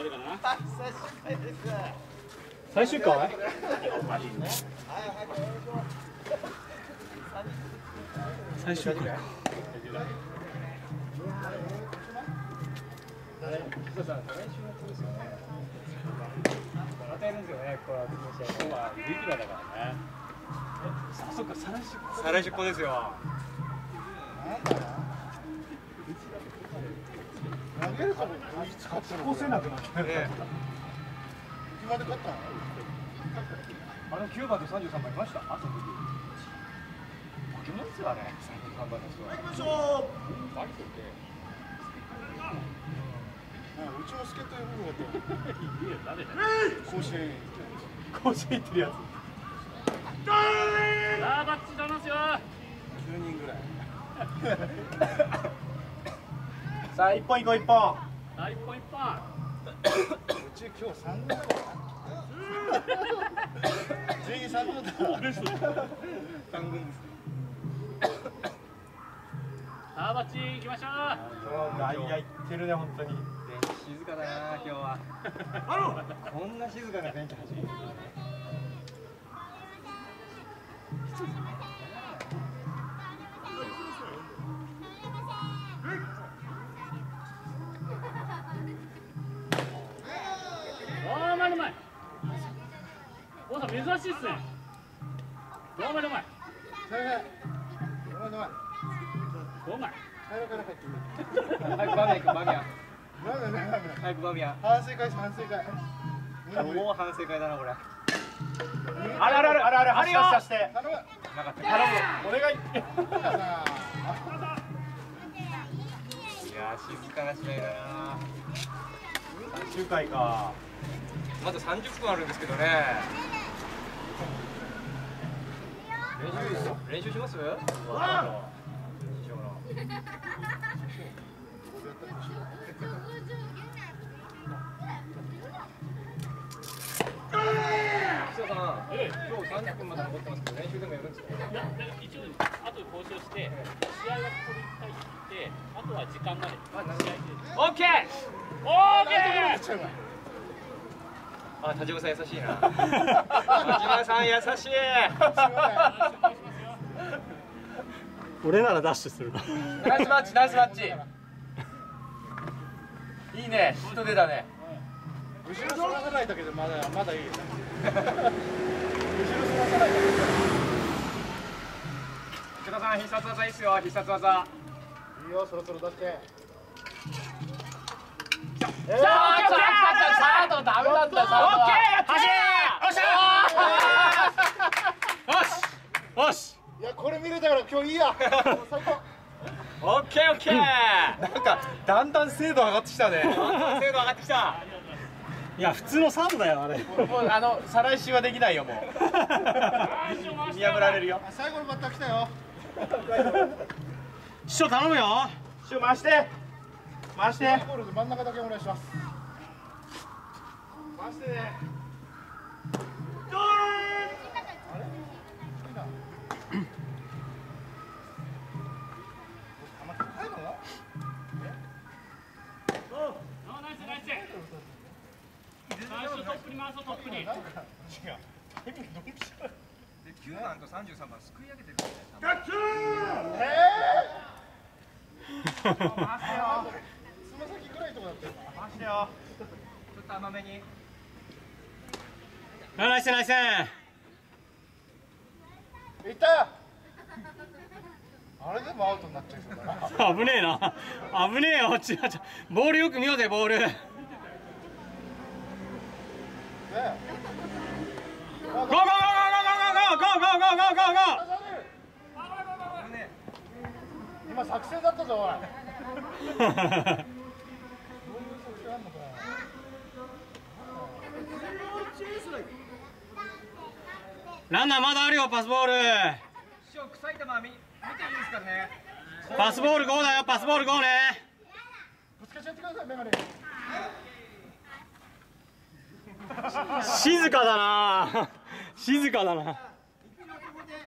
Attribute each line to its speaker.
Speaker 1: 誰かな。
Speaker 2: 最終回？最終回か。
Speaker 3: 与えるんですよね、この試合はレギュラーだからね。
Speaker 2: あ、そっか、再来週。
Speaker 3: 再来出航ですよ。
Speaker 4: 投げるとこ
Speaker 2: 構成なくなってる。
Speaker 3: ね、
Speaker 4: 決まで勝ったの？
Speaker 2: あの9番と33番いました。あその時。負けますよあれ。33番の人は。
Speaker 4: 行きましょう。うちも助っ人呼ぶのかと。
Speaker 1: いや、誰だ。
Speaker 4: 甲子園。
Speaker 2: 甲子園行ってるやつ。
Speaker 1: さあ、バッチ出ますよ。
Speaker 4: 10人ぐらい。
Speaker 2: さあ、1本行こう1本。
Speaker 1: あ、一本一本。
Speaker 4: うち今日3人だからな。全員3人だ。3軍です。
Speaker 1: さあ、バッチ行きましょう。
Speaker 2: 外野行ってるね、本当に。
Speaker 3: 静かだな、今日は。こんな静かなベンチ初めて。
Speaker 1: おー、前の前。おさん、珍しいっすね。お前の前。
Speaker 4: はいはい。お前の前。
Speaker 1: お前。
Speaker 4: 早くから帰ってくる。
Speaker 3: 早くバミヤ行く、バミヤ。早くバミヤ。
Speaker 4: 反省会し反省会。
Speaker 3: もう反省会だな、これ。
Speaker 2: あるあるあるあるある。走らせて。
Speaker 4: 頼む。
Speaker 3: なかった。
Speaker 2: 頼む。お願い。
Speaker 3: いやー、静かな試合だな。
Speaker 2: 最終回か。
Speaker 3: まだ30分あるんですけどね。練習します？岸田さん、今日30分まで残ってますけど、練習でもやるんですか？
Speaker 1: いや、一応、後で交渉して、試合はここで一回行って、あとは時間まで。試合で。
Speaker 3: オッケー。
Speaker 1: オーケー。
Speaker 3: あ、田島さん優しいな。田島さん優しい。
Speaker 2: 俺ならダッシュするな。
Speaker 3: ナイスマッチ、ナイスマッチ。いいね、人出だね。
Speaker 4: 後ろそらさないだけでまだいいよね。後ろそらさないだけで。
Speaker 3: 福田さん、必殺技いいっすよ、必殺技。
Speaker 4: いいよ、そろそろ出して。
Speaker 3: サードダメなんだ、サードは。オッケー、やってー。よし。よし。
Speaker 4: いや、これ見れたから今日いいや。最高。
Speaker 3: オッケーオッケー。
Speaker 2: なんかだんだん精度上がってきたね。
Speaker 3: 精度上がってきた。
Speaker 2: いや、普通のサードだよあれ。
Speaker 3: もう再来週はできないよ、もう。見破られるよ。
Speaker 4: 最後のバッター来たよ。
Speaker 2: 師匠頼むよ。師匠回して。回して。
Speaker 4: ボールで真ん中だけお願いします。
Speaker 2: 回してね。
Speaker 1: トップに回そう、トップに。
Speaker 3: で、9番と33番すくい上げてるんだよ。
Speaker 4: 回してよ。つま先ぐらいとこだったよ。
Speaker 2: 回してよ。
Speaker 3: ちょっと甘めに。
Speaker 2: ナイスナイス。
Speaker 4: いった。あれでもアウトになっちゃいそうだな。
Speaker 2: 危ねえな。危ねえよ。ボールよく見ようぜ、ボール。
Speaker 4: ゴーゴー
Speaker 2: ゴーゴーゴーゴーゴーゴーゴーゴーゴーゴー。
Speaker 4: 今作戦だったぞ、おい。
Speaker 2: ランナーまだあるよ、パスボール。
Speaker 3: 師匠、臭い球見ていいですかね。
Speaker 2: パスボール5だよ、パスボール5ね。
Speaker 4: ぶつけちゃってください、メガネ。
Speaker 2: 静かだな。静かだな。